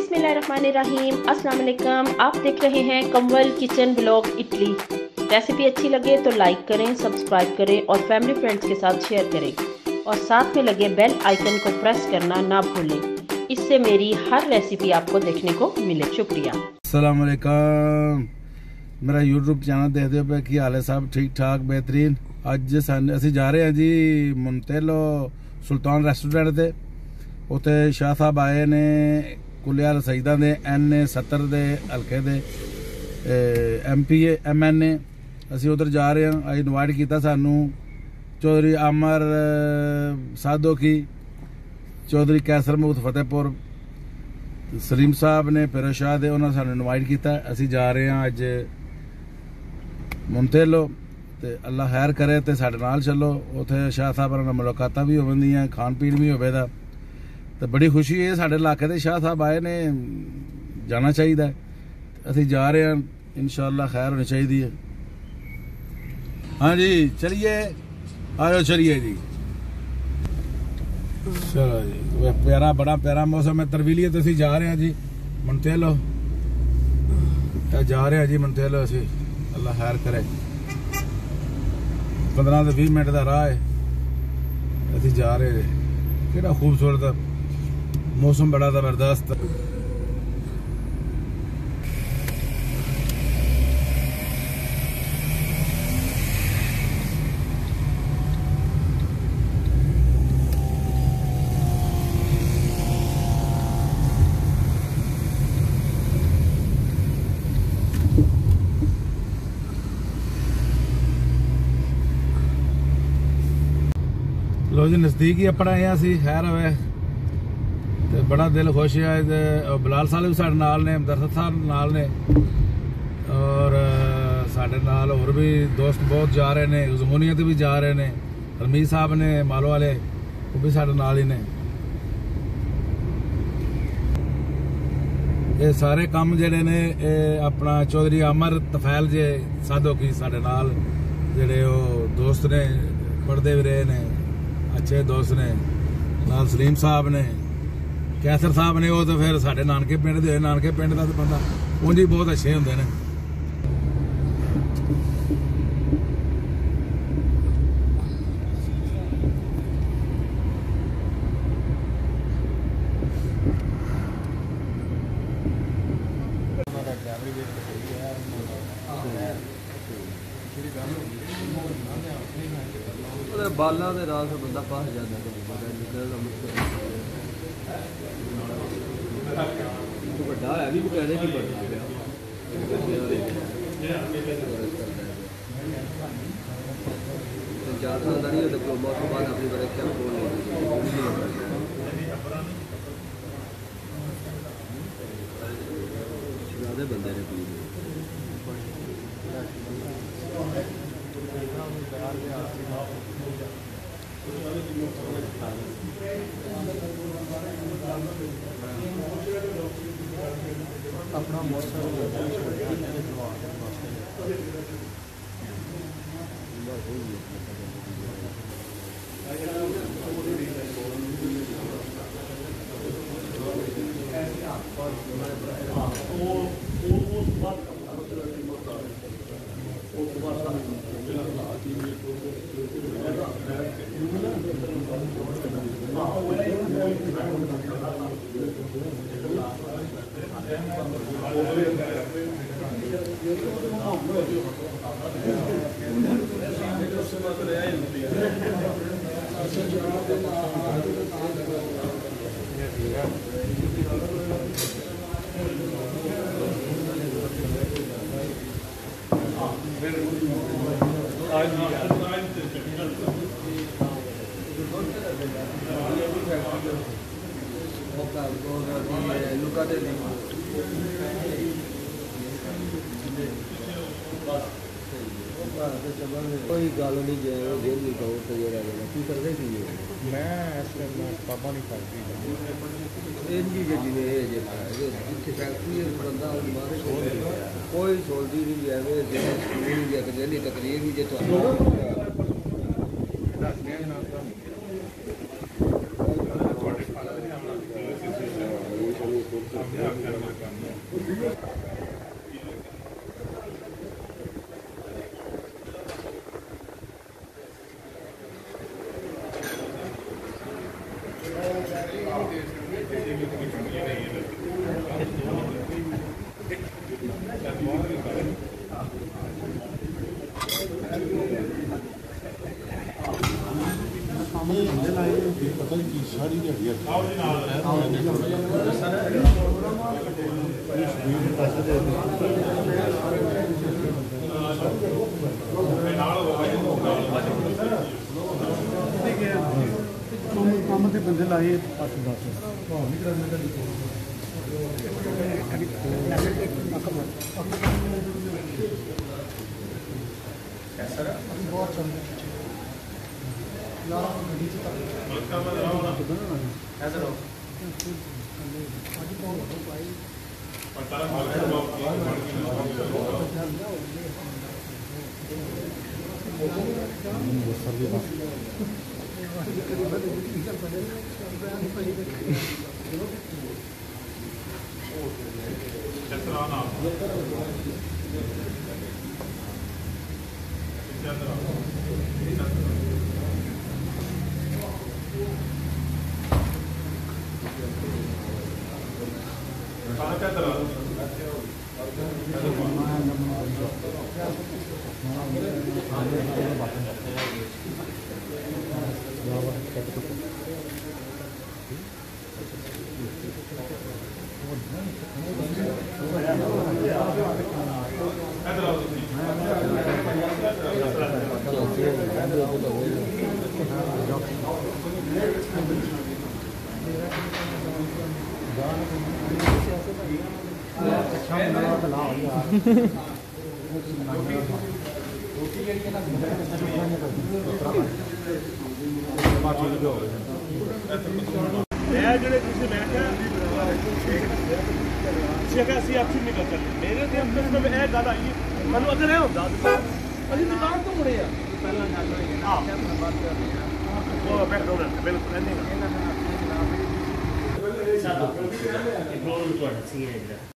बिस्मिल्लाहिर्रहमानिर्रहीम। अस्सलाम वालेकुम। आप देख रहे हैं Kanwal kitchen blog Italy. Recipe अच्छी लगे तो लाइक करें, सब्सक्राइब करें और फैमिली फ्रेंड्स के साथ शेयर करें और साथ में लगे बेल आइकन को प्रेस करना ना भूलें। इससे मेरी हर रेसिपी आपको देखने को मिले। शुक्रिया। अस्सलाम वालेकुम। मेरा यूट्यूब चैनल देखते हो की हाल है? सब ठीक ठाक बेहतरीन। अज असी जा रहे हैं जी मुंतेलो सुल्तान रेस्टोरेंट से। उत्थे शाह साहब आए ने कुलिया सईदा दे NA-70 दे हल्के दे MPA MNA। असी उधर जा रहे हैं। अज इनवाइट किया सानू चौधरी आमर साधो की, चौधरी कैसर महमूद फतेहपुर, सलीम साहब ने फिरोज शाह दे, उन्होंने सानू इनवाइट किया। असी जा रहे हैं अज मुंतेलो ते अल्लाह खैर करे तो साडे नाल चलो। उत्थे शाह साहब नाल मुलाकात भी होवंदियां, खान पीन भी होवेगा। तो बड़ी खुशी है, साडे इलाके दे शाह साहब आए ने, जाना चाहिए। असी जा रहे हैं, इंशाअल्लाह खैर होनी चाहिए। हाँ जी चलिए, आओ चलिए जी। चलो जी, प्यारा बड़ा प्यारा मौसम है। तरवीलियत असी जा रहे हैं जी मुंतेलो, जा रहे हैं जी मुंतेलो असी। अल्लाह खैर करे। 15 से 20 मिनट का राह है। असी जा रहे हैं। केड़ा खूबसूरत मौसम, बड़ा जबरदस्त। लो जी नजदीक ही अपना आए सी, खैर होवे ते बड़ा दिल खुश है। बिलाल साहब भी साडे नाल ने, हमदर्द साहब नाल ने और साडे नाल होर भी दोस्त बहुत जा रहे ने। जमूनियत भी जा रहे ने, रमीज साहब ने मालो वाले, वो भी साडे नाल ही ने। ये सारे काम जेडे ने अपना चौधरी आमर तफैल जे साधो की साडे नाल जेडे दोस्त ने, पढ़ते भी रहे ने, अच्छे दोस्त ने। नाल सलीम साहब ने, कैसर साहब ने, वो तो फिर साडे नानके पिंड दे, नानके पिंड का तो बंदा उंज ही बहुत अच्छे होंगे ने। बालों के राह से बंदा फस जाता है, निकलना मुश्किल है। भी कहने की बढ़ता ज़्यादा नहीं होता। डिप्लोमा के बाद अपनी परीक्षा ज़्यादा बंदे ने पी अपना मौसम कोई गल नहीं जाए जेल नहीं कहो तो ये रहेगा की करते कि मैं ऐसे पापा नहीं करती इनकी जिन्हें जितने फैक्ट्री बंदा मारे कोई सोल्दी नहीं है जिन्हें तकरीर भी जो पता नहीं सारी काम से बंदे लाए 2 ਮਿੰਟ